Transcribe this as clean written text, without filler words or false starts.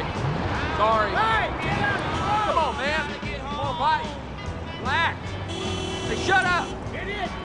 sorry. Sorry. Hey! Come on, man. Come on, bite. Relax. Hey, shut up.